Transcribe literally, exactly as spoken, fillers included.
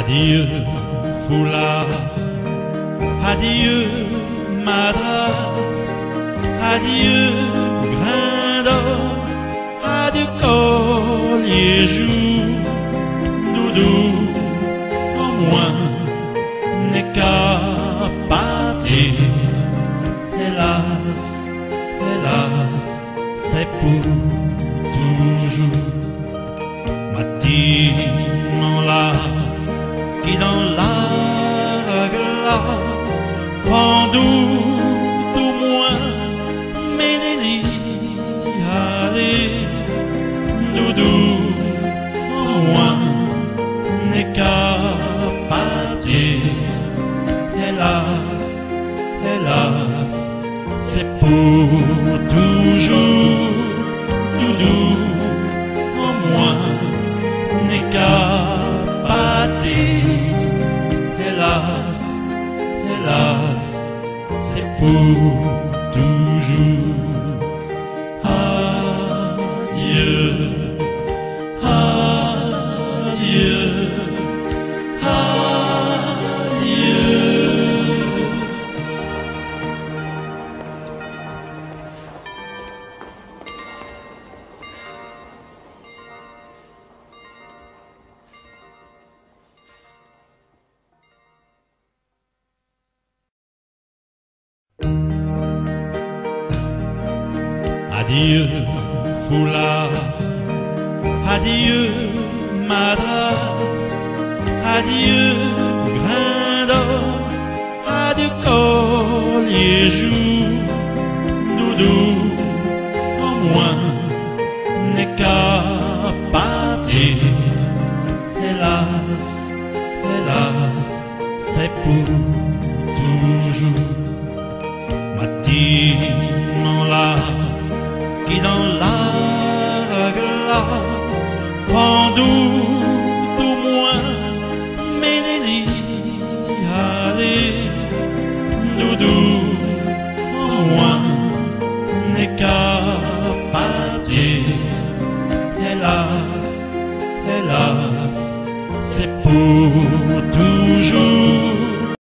Adieu foulard, adieu madras, adieu grain d'or, adieu collier jour, doudou en moins n'est qu'à partir. Hélas, hélas, c'est pour toujours. Matin m'enlace qui dans la glace pendou tout moins mes délits. Allez, doudou en moins n'est qu'à partir. Hélas, hélas, c'est pour toujours. Doudou en moins n'est qu'à partir. Hélas, hélas, c'est pour toujours. Adieu, adieu, adieu. Adieu foulard, adieu madras, adieu grain d'or, adieu collier jour, doudou en moins n'est qu'à partir. Hélas, hélas, c'est pour toujours. Matin m'enlace qui dans la glace pendou tout moins mes délits. Allez, doudou en moins n'est qu'à partir. Hélas, hélas, c'est pour toujours.